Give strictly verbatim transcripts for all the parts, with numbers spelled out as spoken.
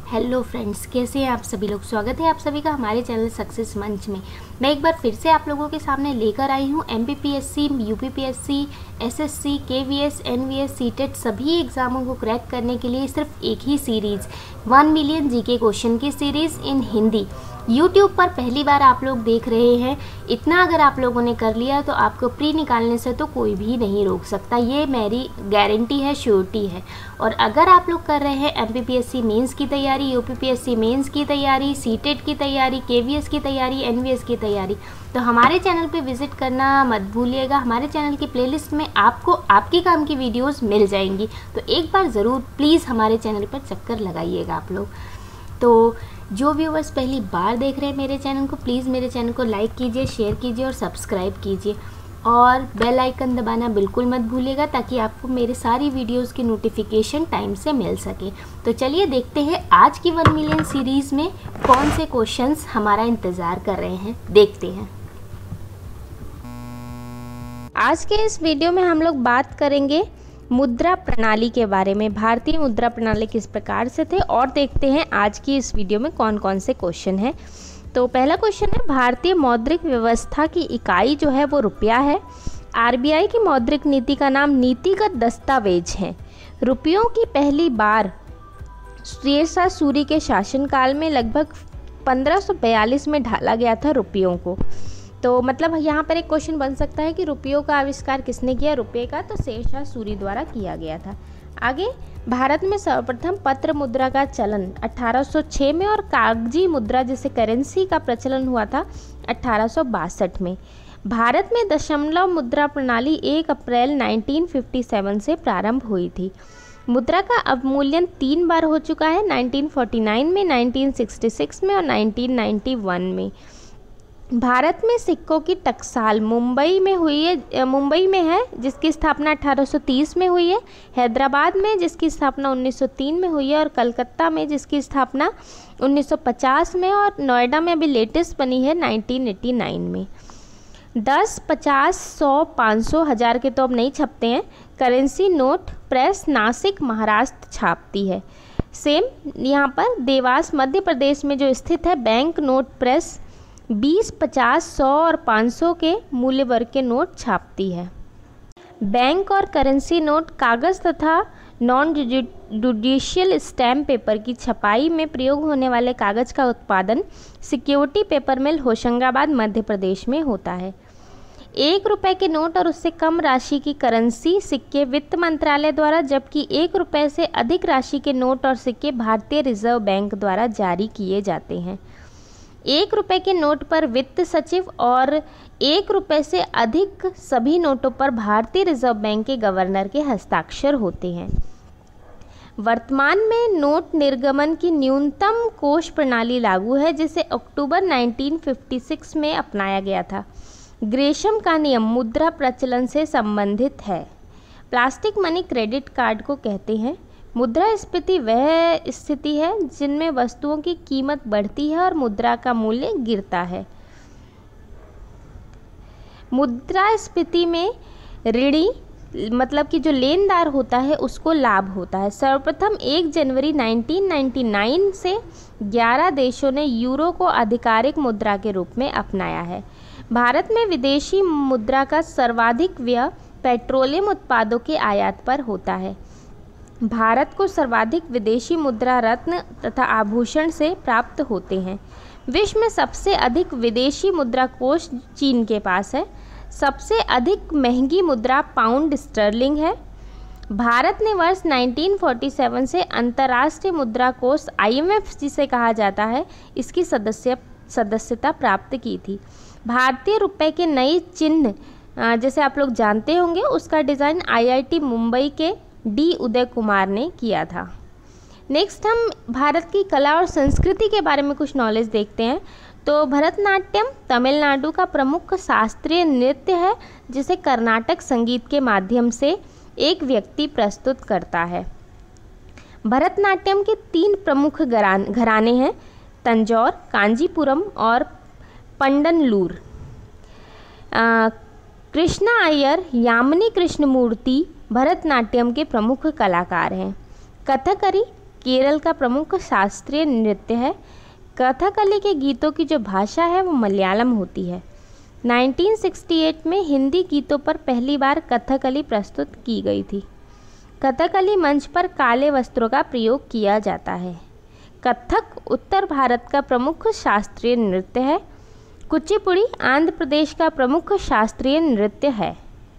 Hello friends, कैसे हैं आप सभी लोग। स्वागत है आप सभी का हमारे चैनल सक्सेस मंच में। मैं एक बार फिर से आप लोगों के सामने लेकर आई हूं MPPSC, UPPSC, SSC, KVS, NVS, CTET सभी एग्ज़ामों को क्रैक करने के लिए सिर्फ एक ही series one million GK question की सीरीज़ इन हिंदी यूट्यूब पर पहली बार आप लोग देख रहे हैं। इतना अगर आप लोगों ने कर लिया तो आपको प्री निकालने से तो कोई भी नहीं रोक सकता, ये मेरी गारंटी है, श्योरिटी है। और अगर आप लोग कर रहे हैं एमपीपीएससी मेंस की तैयारी, यूपीपीएससी मेंस की तैयारी, सीटेट की तैयारी, केवीएस की तैयारी, एनवीएस की तैयारी, तो हमारे चैनल पे विजिट करना मत भूलिएगा। हमारे चैनल की प्लेलिस्ट में आपको आपके काम की वीडियोस मिल जाएंगी, तो एक बार ज़रूर प्लीज़ हमारे चैनल पर चक्कर लगाइएगा आप लोग। तो जो व्यूवर्स पहली बार देख रहे हैं मेरे चैनल को, प्लीज़ मेरे चैनल को लाइक कीजिए, शेयर कीजिए और सब्सक्राइब कीजिए और बेल आइकन दबाना बिल्कुल मत भूलिएगा, ताकि आपको मेरे सारी वीडियोस की नोटिफिकेशन टाइम से मिल सके। तो चलिए देखते हैं आज की वन मिलियन सीरीज़ में कौन से क्वेश्चंस हमारा इंतज़ार कर रहे हैं, देखते हैं। आज के इस वीडियो में हम लोग बात करेंगे मुद्रा प्रणाली के बारे में। भारतीय मुद्रा प्रणाली किस प्रकार से थे, और देखते हैं आज की इस वीडियो में कौन कौन से क्वेश्चन हैं। तो पहला क्वेश्चन है, भारतीय मौद्रिक व्यवस्था की इकाई जो है वो रुपया है। आरबीआई की मौद्रिक नीति का नाम नीतिगत दस्तावेज है। रुपयों की पहली बार शेरशाह सूरी के शासनकाल में लगभग पंद्रह सौ बयालीस में ढाला गया था रुपयों को। तो मतलब यहाँ पर एक क्वेश्चन बन सकता है कि रुपयों का आविष्कार किसने किया, रुपये का, तो शेरशाह सूरी द्वारा किया गया था। आगे, भारत में सर्वप्रथम पत्र मुद्रा का चलन अठारह सौ छह में और कागजी मुद्रा जिसे करेंसी का प्रचलन हुआ था अठारह सौ बासठ में। भारत में दशमलव मुद्रा प्रणाली एक अप्रैल उन्नीस सौ सत्तावन से प्रारंभ हुई थी। मुद्रा का अवमूल्यन तीन बार हो चुका है, उन्नीस सौ उनचास में, उन्नीस सौ छियासठ में और उन्नीस सौ इक्यानवे में। भारत में सिक्कों की टकसाल मुंबई में हुई है, मुंबई में है जिसकी स्थापना अठारह सौ तीस में हुई है, हैदराबाद में जिसकी स्थापना उन्नीस सौ तीन में हुई है और कलकत्ता में जिसकी स्थापना उन्नीस सौ पचास में, और नोएडा में अभी लेटेस्ट बनी है उन्नीस सौ नवासी में। दस, पचास, सौ, पाँच सौ, हज़ार के तो अब नहीं छपते हैं। Currency note press Nashik Maharashtra छापती है। सेम यहाँ पर देवास मध्य प्रदेश में जो स्थित है बैंक नोट प्रेस बीस, पचास, सौ और पाँच सौ के मूल्य वर्ग के नोट छापती है। बैंक और करेंसी नोट कागज़ तथा नॉन जुडिशियल स्टैम्प पेपर की छपाई में प्रयोग होने वाले कागज़ का उत्पादन security paper mill Hoshangabad Madhya Pradesh में होता है। एक रुपए के नोट और उससे कम राशि की करेंसी सिक्के वित्त मंत्रालय द्वारा, जबकि एक रुपए से अधिक राशि के नोट और सिक्के भारतीय रिजर्व बैंक द्वारा जारी किए जाते हैं। एक रुपए के नोट पर वित्त सचिव और एक रुपए से अधिक सभी नोटों पर भारतीय रिजर्व बैंक के गवर्नर के हस्ताक्षर होते हैं। वर्तमान में नोट निर्गमन की न्यूनतम कोष प्रणाली लागू है, जिसे अक्टूबर उन्नीस सौ छप्पन में अपनाया गया था। ग्रेशम का नियम मुद्रा प्रचलन से संबंधित है। प्लास्टिक मनी क्रेडिट कार्ड को कहते हैं। मुद्रास्फीति वह स्थिति है जिनमें वस्तुओं की कीमत बढ़ती है और मुद्रा का मूल्य गिरता है। मुद्रास्फीति में ऋणी मतलब कि जो लेनदार होता है उसको लाभ होता है। सर्वप्रथम एक जनवरी उन्नीस सौ निन्यानवे से ग्यारह देशों ने यूरो को आधिकारिक मुद्रा के रूप में अपनाया है। भारत में विदेशी मुद्रा का सर्वाधिक व्यय पेट्रोलियम उत्पादों के आयात पर होता है। भारत को सर्वाधिक विदेशी मुद्रा रत्न तथा आभूषण से प्राप्त होते हैं। विश्व में सबसे अधिक विदेशी मुद्रा कोष चीन के पास है। सबसे अधिक महंगी मुद्रा पाउंड स्टर्लिंग है। भारत ने वर्ष उन्नीस सौ सैंतालीस से अंतर्राष्ट्रीय मुद्रा कोष आईएमएफ जिसे कहा जाता है इसकी सदस्य सदस्यता प्राप्त की थी। भारतीय रुपए के नए चिन्ह जैसे आप लोग जानते होंगे उसका डिज़ाइन आईआईटी मुंबई के डी उदय कुमार ने किया था। नेक्स्ट हम भारत की कला और संस्कृति के बारे में कुछ नॉलेज देखते हैं। तो भरतनाट्यम तमिलनाडु का प्रमुख शास्त्रीय नृत्य है, जिसे कर्नाटक संगीत के माध्यम से एक व्यक्ति प्रस्तुत करता है। भरतनाट्यम के तीन प्रमुख घराने हैं, तंजौर, कांजीपुरम और पंडनलूर। कृष्णा अय्यर, यामिनी कृष्णमूर्ति भरतनाट्यम के प्रमुख कलाकार हैं। कथकली केरल का प्रमुख शास्त्रीय नृत्य है। कथकली के गीतों की जो भाषा है वो मलयालम होती है। उन्नीस सौ अड़सठ में हिंदी गीतों पर पहली बार कथकली प्रस्तुत की गई थी। कथकली मंच पर काले वस्त्रों का प्रयोग किया जाता है। कथक उत्तर भारत का प्रमुख शास्त्रीय नृत्य है। कुचिपुड़ी आंध्र प्रदेश का प्रमुख शास्त्रीय नृत्य है।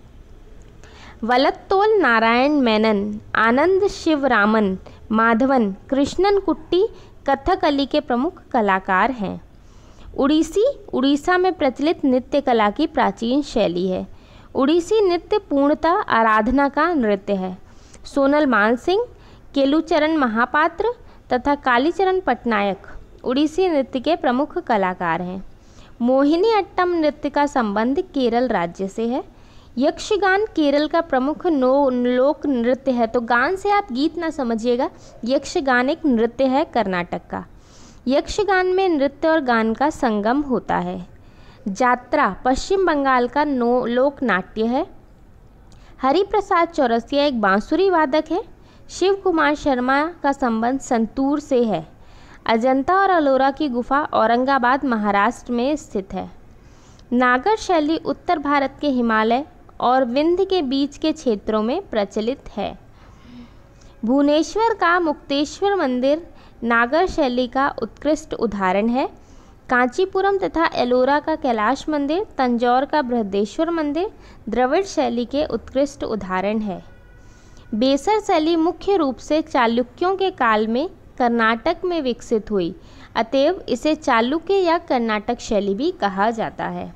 वलत्तोल नारायण मेनन, आनंद शिवरामन, माधवन, कृष्णन कुट्टी कथकली के प्रमुख कलाकार हैं। उड़ीसी उड़ीसा में प्रचलित नृत्य कला की प्राचीन शैली है। उड़ीसी नृत्य पूर्णतः आराधना का नृत्य है। सोनल मानसिंह, केलुचरण महापात्र तथा कालीचरण पटनायक उड़ीसी नृत्य के प्रमुख कलाकार हैं। मोहिनी अट्टम नृत्य का संबंध केरल राज्य से है। यक्षगान केरल का प्रमुख नो लोक नृत्य है। तो गान से आप गीत ना समझिएगा, यक्षगान एक नृत्य है कर्नाटक का। यक्षगान में नृत्य और गान का संगम होता है। जात्रा पश्चिम बंगाल का नो लोक नाट्य है। हरिप्रसाद चौरसिया एक बांसुरी वादक है। शिव कुमार शर्मा का संबंध संतूर से है। अजंता और अलोरा की गुफा औरंगाबाद महाराष्ट्र में स्थित है। नागर शैली उत्तर भारत के हिमालय और विंध्य के बीच के क्षेत्रों में प्रचलित है। भुवनेश्वर का मुक्तेश्वर मंदिर नागर शैली का उत्कृष्ट उदाहरण है। कांचीपुरम तथा एलोरा का कैलाश मंदिर, तंजौर का बृहदेश्वर मंदिर द्रविड़ शैली के उत्कृष्ट उदाहरण है। बेसर शैली मुख्य रूप से चालुक्यों के काल में कर्नाटक में विकसित हुई, अतएव इसे चालुक्य या कर्नाटक शैली भी कहा जाता है।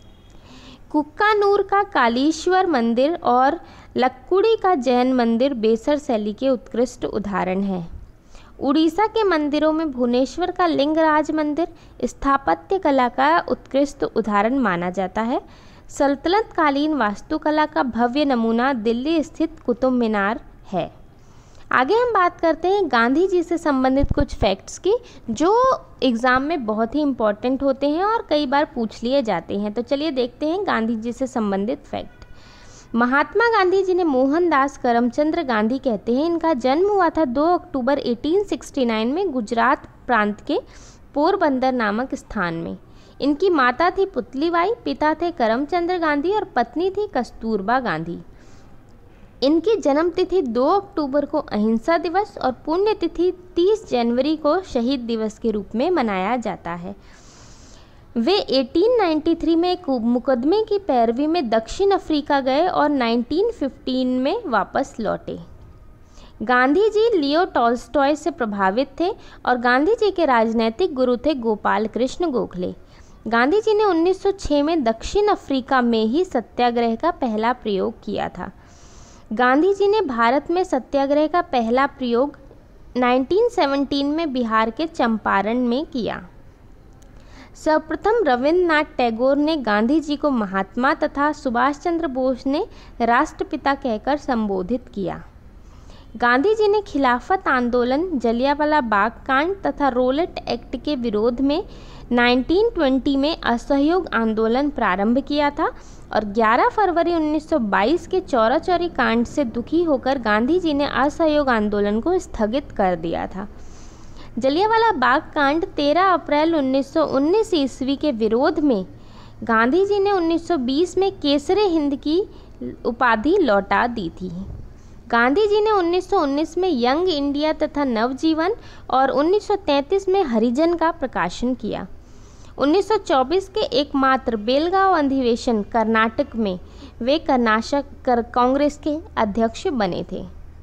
कुक्कानूर का कालीश्वर मंदिर और लक्कुड़ी का जैन मंदिर बेसर शैली के उत्कृष्ट उदाहरण है। उड़ीसा के मंदिरों में भुवनेश्वर का लिंगराज मंदिर स्थापत्य कला का उत्कृष्ट उदाहरण माना जाता है। सल्तनत कालीन वास्तुकला का भव्य नमूना दिल्ली स्थित कुतुब मीनार है। आगे हम बात करते हैं गांधी जी से संबंधित कुछ फैक्ट्स की, जो एग्ज़ाम में बहुत ही इम्पॉर्टेंट होते हैं और कई बार पूछ लिए जाते हैं। तो चलिए देखते हैं गांधी जी से संबंधित फैक्ट। महात्मा गांधी जिन्हें मोहनदास करमचंद्र गांधी कहते हैं, इनका जन्म हुआ था दो अक्टूबर अठारह सौ उनहत्तर में गुजरात प्रांत के पोरबंदर नामक स्थान में। इनकी माता थी पुतलीबाई, पिता थे करमचंद्र गांधी और पत्नी थी कस्तूरबा गांधी। इनकी जन्म तिथि दो अक्टूबर को अहिंसा दिवस और पुण्यतिथि तीस जनवरी को शहीद दिवस के रूप में मनाया जाता है। वे अठारह सौ तिरानवे में एक मुकदमे की पैरवी में दक्षिण अफ्रीका गए और उन्नीस सौ पंद्रह में वापस लौटे। गांधी जी लियो टॉल्स्टॉय से प्रभावित थे और गांधी जी के राजनैतिक गुरु थे गोपाल कृष्ण गोखले। गांधी जी ने उन्नीस सौ छह में दक्षिण अफ्रीका में ही सत्याग्रह का पहला प्रयोग किया था। गांधी जी ने भारत में सत्याग्रह का पहला प्रयोग उन्नीस सौ सत्रह में बिहार के चंपारण में किया। सर्वप्रथम रविंद्रनाथ टैगोर ने गांधी जी को महात्मा तथा सुभाष चंद्र बोस ने राष्ट्रपिता कहकर संबोधित किया। गांधी जी ने खिलाफत आंदोलन, जलियांवाला बाग कांड तथा रोलेट एक्ट के विरोध में उन्नीस सौ बीस में असहयोग आंदोलन प्रारंभ किया था और ग्यारह फरवरी उन्नीस सौ बाईस के चौरा चौरी कांड से दुखी होकर गांधी जी ने असहयोग आंदोलन को स्थगित कर दिया था। जलियांवाला बाग कांड तेरह अप्रैल उन्नीस सौ उन्नीस ईस्वी के विरोध में गांधी जी ने उन्नीस सौ बीस में केसरे हिंद की उपाधि लौटा दी थी। गांधी जी ने उन्नीस सौ उन्नीस में यंग इंडिया तथा नवजीवन और उन्नीस सौ तैंतीस में हरिजन का प्रकाशन किया। उन्नीस सौ चौबीस के एकमात्र बेलगांव अधिवेशन कर्नाटक में वे कर्नाटक कांग्रेस के अध्यक्ष बने थे।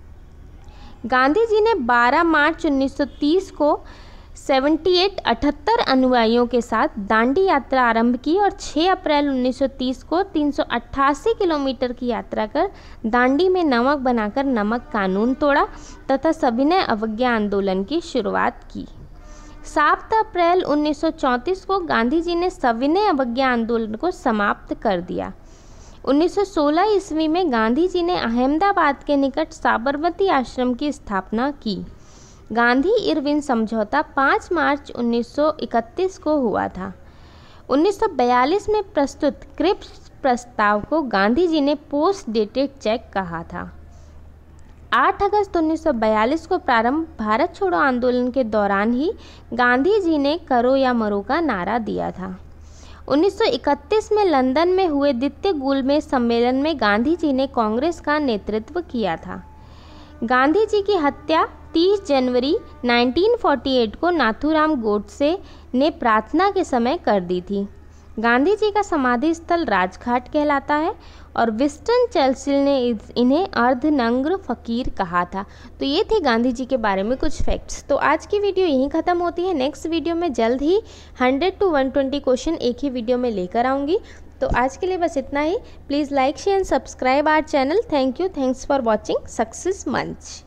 गांधी जी ने बारह मार्च उन्नीस सौ तीस को अठहत्तर अठहत्तर अनुयायियों के साथ दांडी यात्रा आरंभ की और छह अप्रैल उन्नीस सौ तीस को तीन सौ अट्ठासी किलोमीटर की यात्रा कर दांडी में नमक बनाकर नमक कानून तोड़ा तथा सविनय अवज्ञा आंदोलन की शुरुआत की। सात अप्रैल उन्नीस सौ चौंतीस को गांधी जी ने सविनय अवज्ञा आंदोलन को समाप्त कर दिया। उन्नीस सौ सोलह ईस्वी में गांधी जी ने अहमदाबाद के निकट साबरमती आश्रम की स्थापना की। गांधी इरविन समझौता पाँच मार्च उन्नीस सौ इकतीस को हुआ था। उन्नीस सौ बयालीस में प्रस्तुत क्रिप्स प्रस्ताव को गांधी जी ने पोस्ट डेटेड चेक कहा था। आठ अगस्त उन्नीस सौ बयालीस को प्रारंभ भारत छोड़ो आंदोलन के दौरान ही गांधी जी ने करो या मरो का नारा दिया था। उन्नीस सौ इकतीस में लंदन में हुए द्वितीय गोलमेज सम्मेलन में गांधी जी ने कांग्रेस का नेतृत्व किया था। गांधी जी की हत्या तीस जनवरी उन्नीस सौ अड़तालीस को नाथूराम गोडसे ने प्रार्थना के समय कर दी थी। गांधी जी का समाधि स्थल राजघाट कहलाता है और विंस्टन चर्चिल ने इन्हें अर्धनग्न फकीर कहा था। तो ये थे गांधी जी के बारे में कुछ फैक्ट्स। तो आज की वीडियो यहीं ख़त्म होती है। नेक्स्ट वीडियो में जल्द ही hundred to one twenty question एक ही वीडियो में लेकर आऊँगी। तो आज के लिए बस इतना ही। Please like share and subscribe our channel. Thank you. Thanks for watching success मंच।